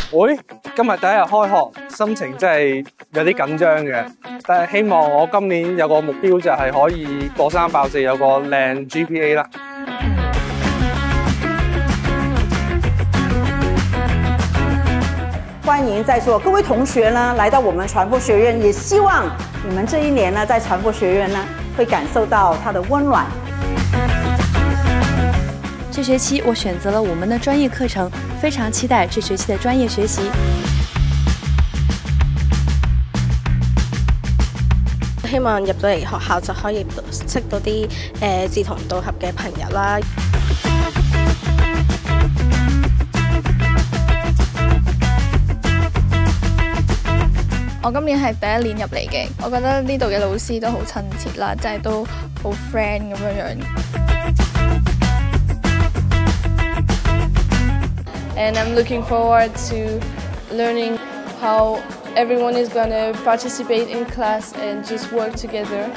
會今日第一日開學，心情真係有啲緊張嘅，但係希望我今年有個目標就係可以過3爆4，有個靚 GPA 啦。 歡迎在座各位同學呢來到我們傳播學院，也希望你們這一年呢在傳播學院呢會感受到它的溫暖。 這學期我選擇了我們的專業課程，非常期待這學期的專業學習。 希望入到嚟學校就可以識到啲志同道合嘅朋友啦。 我今年係第一年入嚟嘅，我覺得呢度嘅老師都好親切啦，即係都好 friend 咁樣。And I'm looking forward to learning how everyone is going to participate in class and just work together.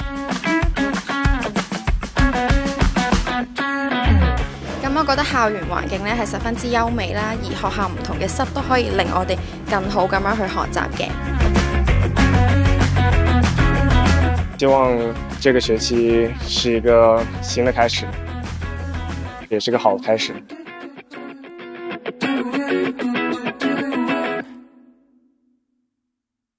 咁我覺得校園環境咧係十分之優美啦，而學校唔同嘅室都可以令我哋更好咁樣去學習嘅。 希望這個學期是一個新的開始，也是個好的開始。